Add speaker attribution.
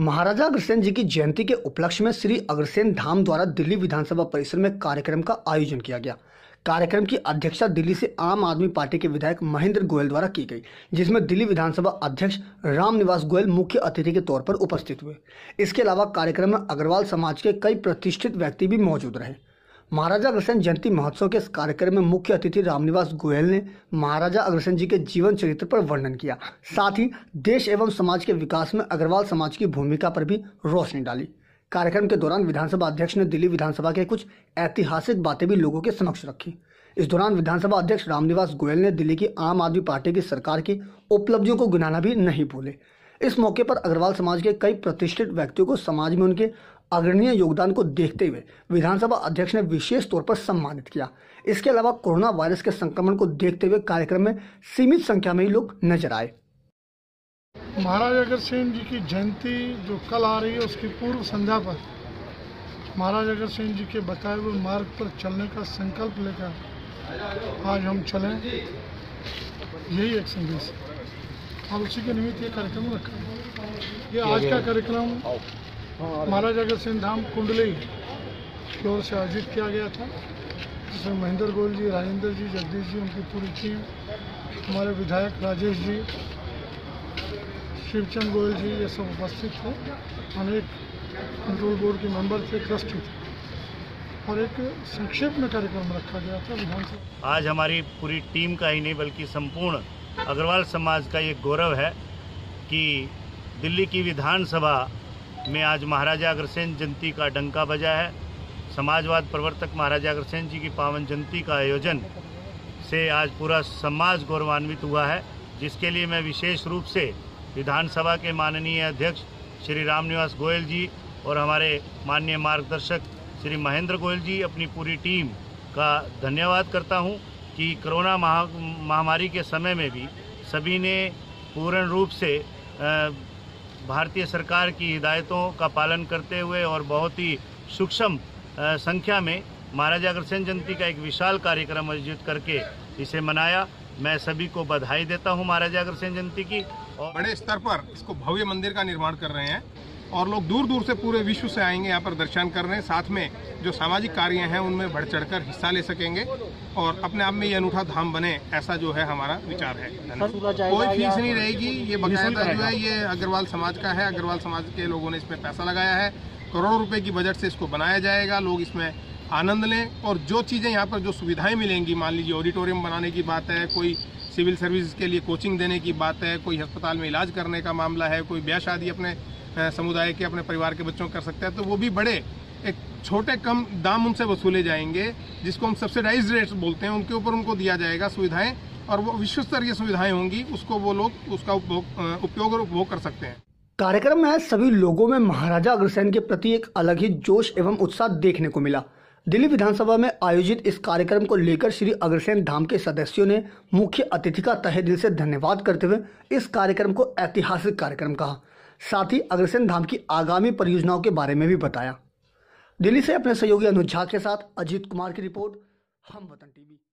Speaker 1: महाराजा अग्रसेन जी की जयंती के उपलक्ष्य में श्री अग्रसेन धाम द्वारा दिल्ली विधानसभा परिसर में कार्यक्रम का आयोजन किया गया। कार्यक्रम की अध्यक्षता दिल्ली से आम आदमी पार्टी के विधायक महेंद्र गोयल द्वारा की गई, जिसमें दिल्ली विधानसभा अध्यक्ष रामनिवास गोयल मुख्य अतिथि के तौर पर उपस्थित हुए। इसके अलावा कार्यक्रम में अग्रवाल समाज के कई प्रतिष्ठित व्यक्ति भी मौजूद रहे। महाराजा अग्रसेन जयंती महोत्सव के इस कार्यक्रम में मुख्य अतिथि रामनिवास गोयल ने महाराजा अग्रसेन जी के जीवन चरित्र पर वर्णन किया, साथ ही देश एवं समाज के विकास में अग्रवाल समाज की भूमिका पर भी रोशनी डाली। कार्यक्रम के दौरान विधानसभा अध्यक्ष ने दिल्ली विधानसभा के कुछ ऐतिहासिक बातें भी लोगों के समक्ष रखी। इस दौरान विधानसभा अध्यक्ष रामनिवास गोयल ने दिल्ली की आम आदमी पार्टी की सरकार की उपलब्धियों को गिनाना भी नहीं भूले। इस मौके पर अग्रवाल समाज के कई प्रतिष्ठित व्यक्तियों को समाज में उनके अग्रणीय योगदान को देखते हुए विधानसभा अध्यक्ष ने विशेष तौर पर सम्मानित किया। इसके अलावा कोरोना वायरस के संक्रमण को देखते हुए कार्यक्रम में सीमित संख्या में ही लोग नजर आए।
Speaker 2: महाराजा अग्रसेन जी की जयंती जो कल आ रही है, उसकी पूर्व संध्या पर महाराजा अग्रसेन जी के बताए हुए मार्ग पर चलने का संकल्प लेकर आज हम चलें, यही एक संदेश है और उसी के निमित्त ये कार्यक्रम रखा है। ये आज का कार्यक्रम महाराजा अग्रसेन धाम कुंडली की ओर से आयोजित किया गया था, जिसमें महेंद्र गोयल जी, राजेंद्र जी, जगदीश जी, उनकी पूरी टीम, हमारे विधायक राजेश जी, शिवचंद गोयल जी, ये सब उपस्थित थे। अनेक कंट्रोल बोर्ड के मेंबर थे, ट्रस्टी थे और एक संक्षेप में कार्यक्रम रखा गया था विधानसभा।
Speaker 3: आज हमारी पूरी टीम का ही नहीं बल्कि संपूर्ण अग्रवाल समाज का ये गौरव है कि दिल्ली की विधानसभा में आज महाराजा अग्रसेन जयंती का डंका बजा है। समाजवाद प्रवर्तक महाराजा अग्रसेन जी की पावन जयंती का आयोजन से आज पूरा समाज गौरवान्वित हुआ है, जिसके लिए मैं विशेष रूप से विधानसभा के माननीय अध्यक्ष श्री रामनिवास गोयल जी और हमारे माननीय मार्गदर्शक श्री महेंद्र गोयल जी, अपनी पूरी टीम का धन्यवाद करता हूं कि कोरोना महामारी के समय में भी सभी ने पूर्ण रूप से भारतीय सरकार की हिदायतों का पालन करते हुए और बहुत ही सूक्ष्म संख्या में महाराजा अग्रसेन जयंती का एक विशाल कार्यक्रम आयोजित करके इसे मनाया। मैं सभी को बधाई देता हूं महाराजा अग्रसेन जयंती की।
Speaker 4: और बड़े स्तर पर इसको भव्य मंदिर का निर्माण कर रहे हैं और लोग दूर दूर से पूरे विश्व से आएंगे यहाँ पर दर्शन करने। साथ में जो सामाजिक कार्य हैं उनमें बढ़ चढ़कर हिस्सा ले सकेंगे और अपने आप में ये अनूठा धाम बने, ऐसा जो है हमारा विचार है। कोई फीस नहीं रहेगी, ये बकायदा जो है ये अग्रवाल समाज का है। अग्रवाल समाज के लोगों ने इसमें पैसा लगाया है, करोड़ों रुपए की बजट से इसको बनाया जाएगा। लोग इसमें आनंद लें और जो चीज़ें यहाँ पर जो सुविधाएं मिलेंगी, मान लीजिए ऑडिटोरियम बनाने की बात है, कोई सिविल सर्विस के लिए कोचिंग देने की बात है, कोई अस्पताल में इलाज करने का मामला है, कोई ब्याह शादी अपने समुदाय के अपने परिवार के बच्चों कर सकते हैं, तो वो भी बड़े एक छोटे कम दाम उनसे वसूले जाएंगे, जिसको हम सब्सिडाइज रेट्स बोलते हैं, उनके ऊपर उनको दिया जाएगा सुविधाएं और वो विश्व स्तरीय सुविधाएं होंगी, उसको वो लोग उसका उपयोग और उपभोग कर सकते हैं।
Speaker 1: कार्यक्रम में सभी लोगों में महाराजा अग्रसेन के प्रति एक अलग ही जोश एवं उत्साह देखने को मिला। दिल्ली विधानसभा में आयोजित इस कार्यक्रम को लेकर श्री अग्रसेन धाम के सदस्यों ने मुख्य अतिथि का तहे दिल से धन्यवाद करते हुए इस कार्यक्रम को ऐतिहासिक कार्यक्रम कहा। साथ ही अग्रसेन धाम की आगामी परियोजनाओं के बारे में भी बताया। दिल्ली से अपने सहयोगी अनुज झा के साथ अजीत कुमार की रिपोर्ट, हम वतन टीवी।